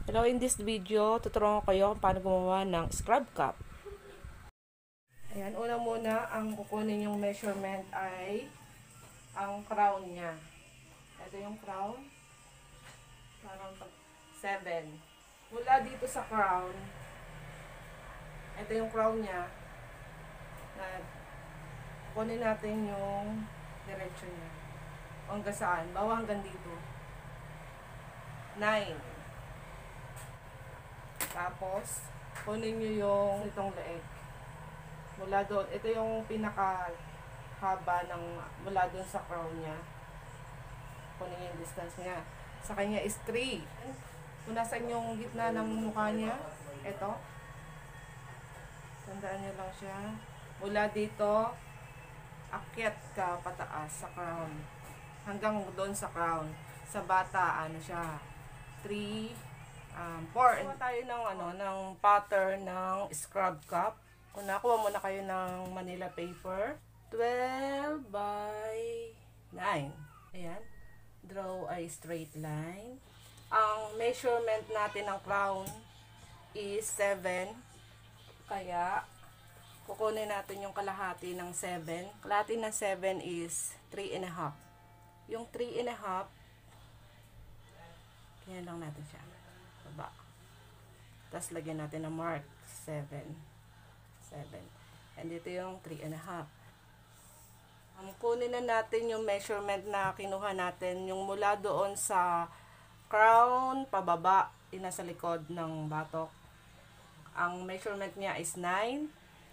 Hello, in this video, tuturuan ko kayo kung paano gumawa ng scrub cap. Ayan, una muna, ang kukunin yung measurement ay ang crown niya. Ito yung crown. Parang 7. Mula dito sa crown, ito yung crown niya. Kukunin natin yung diretso niya. Hanggang saan? Bawa hanggang dito. 9. Tapos, kunin nyo yung itong leeg. Mula doon, ito yung pinaka haba ng mula doon sa crown niya. Kunin yung distance niya. Sa kanya is 3. Kung nasan yung gitna ng mukha niya, ito. Tandaan nyo lang siya. Mula dito, akyat ka pataas sa crown. Hanggang doon sa crown. Sa bata, ano siya, 3, 4. Kuha tayo ng pattern ng scrub cap. Kung nakuha muna kayo ng Manila paper, 12 by 9. Ayan. Draw a straight line. Ang measurement natin ng crown is 7. Kaya, kukunin natin yung kalahati ng 7. Kalahati ng 7 is 3.5. Yung 3.5, kaya lang natin siya. Baba. Tapos lagyan natin ng mark 7. And dito yung 3.5. Kunin na natin yung measurement na kinuha natin, yung mula doon sa crown pababa, nasa likod ng batok. Ang measurement niya is 9.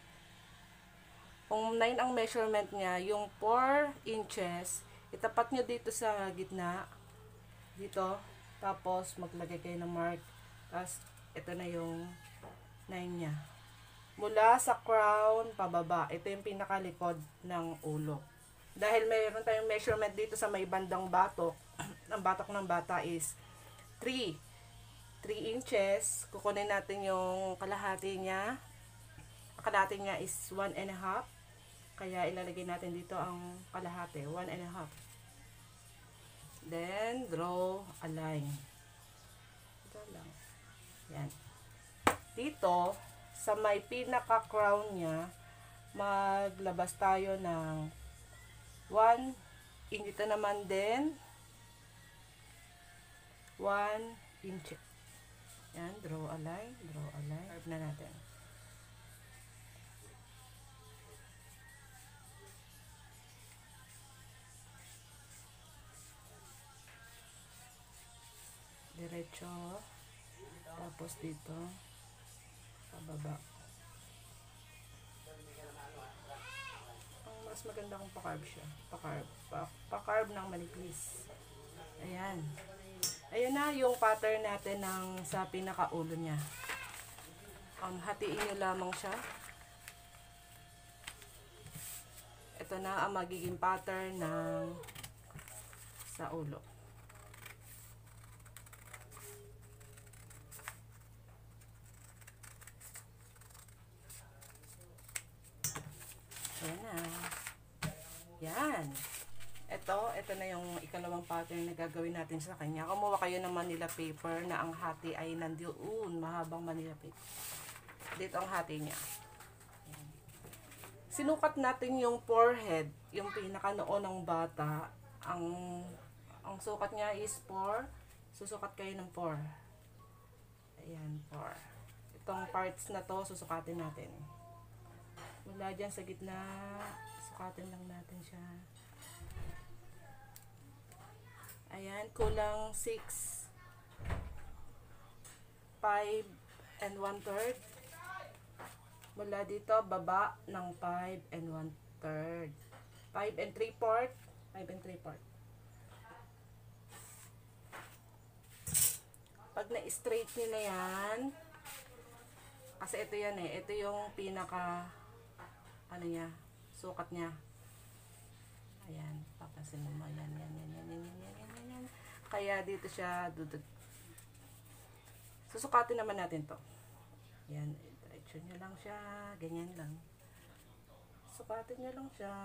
Kung 9 ang measurement niya, yung 4 inches, itapat nyo dito sa gitna. Dito. Tapos, maglagay kayo ng mark. Tapos, ito na yung 9 niya. Mula sa crown, pababa. Ito yung pinakalikod ng ulo. Dahil mayroon tayong measurement dito sa may bandang batok. Ang batok ng bata is 3 inches. Kukunin natin yung kalahati niya. Kalahati niya is 1.5. Kaya, ilalagay natin dito ang kalahati. 1.5. Then, draw a line. Ito lang. Yan. Dito, sa may pinaka-crown niya, maglabas tayo ng 1. Dito naman din, 1 inch. Yan, draw a line. Draw a line. Carve na natin. Diretso, tapos dito pababa. Ang mas maganda kung pa-carve siya, pa-carve ng manipis. Ayan, ayan na yung pattern natin ng sa pinakaulo niya. Hatiin nyo lamang siya. Ito na ang magiging pattern ng sa ulo. Ayan na. Yan. Ito na yung ikalawang pattern na gagawin natin sa kanya. Kumuha kayo ng Manila paper na ang hati ay nandoon. Mahabang Manila paper. Dito ang hati niya. Ayan. Sinukat natin yung forehead, yung pinaka-noo ng bata. Ang sukat niya is 4. Susukat kayo ng 4. Ayan, 4. Itong parts na to, susukatin natin. Mula dyan sa gitna, sukatin lang natin siya. Ayan, kulang 6, 5 and 1/3. Mula dito, baba ng 5 and 1/3. 5 and 3/4. 5 and 3/4. Pag na-straight nyo na yan, kasi ito yan eh, ito yung pinaka ano niya, sukat niya. Ayan, papansin mo, yan. Kaya dito siya dudod. Susukatin naman natin to. Yan, diretso nyo lang siya, ganyan lang. Sukatin nyo lang siya.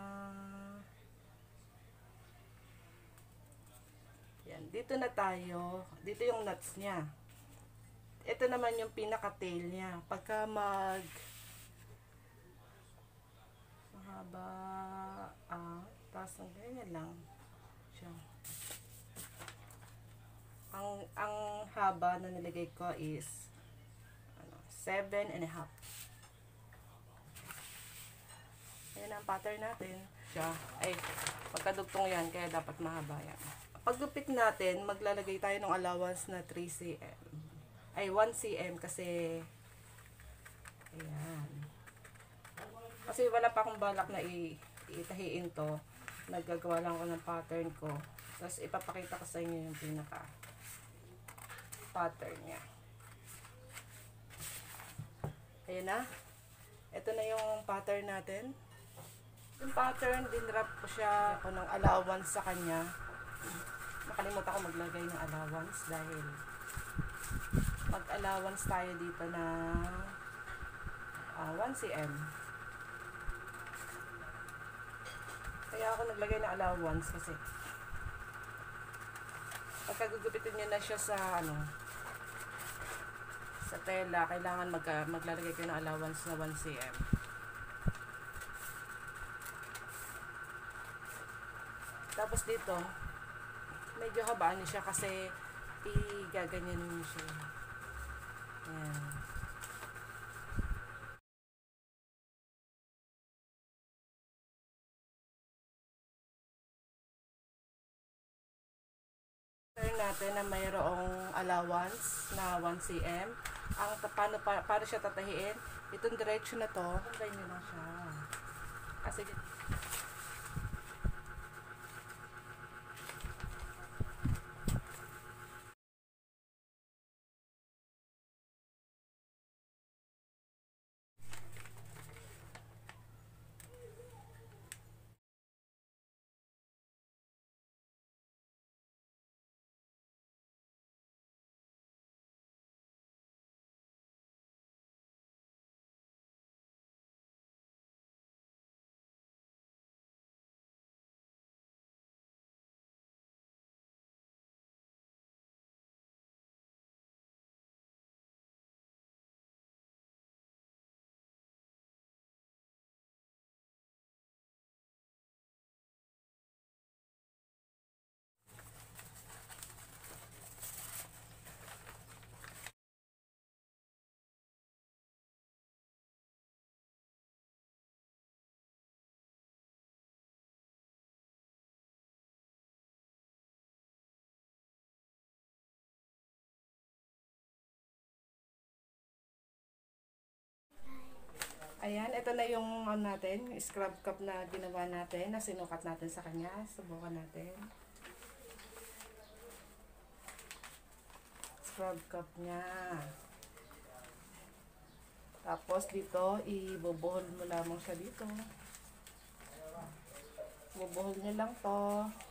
Yan, dito na tayo. Dito yung nuts niya. ito naman yung pinaka-tail niya. Pagka mahaba, tapos ang ganyan lang siya. Ang haba na nilagay ko is 7.5. Ayan ang pattern natin. Siya, ay, magkadugtong yan, kaya dapat mahaba yan. Paggupit natin, maglalagay tayo ng allowance na 3 cm. Ay, 1 cm kasi, ayan. Kasi wala pa akong balak na itahiin to. Naggagawa lang ako ng pattern ko. Tapos ipapakita ko sa inyo yung pinaka pattern niya. Ayan na. Ito na yung pattern natin. Yung pattern, dinrap ko siya ako ng allowance sa kanya. Nakalimutan ko maglagay ng allowance dahil mag-allowance tayo dito na 1 cm. Kaya ako naglagay ng allowance kasi pagka gugupitin nyo na siya sa sa tela, kailangan maglalagay kayo ng allowance na 1 cm. Tapos dito, medyo habaan niya siya kasi igaganyan niyo siya. Ayan. Turn natin na mayroong allowance na 1 cm. Ang paano siya tatahiin? Itong direction na to, ganyan lang siya. Kasi ayan, ito na yung natin, scrub cup na ginawa natin, na sinukat natin sa kanya. Subukan natin. Scrub cup niya. Tapos dito, ibubuhol mo lamang siya dito. Bubuhol nyo lang to.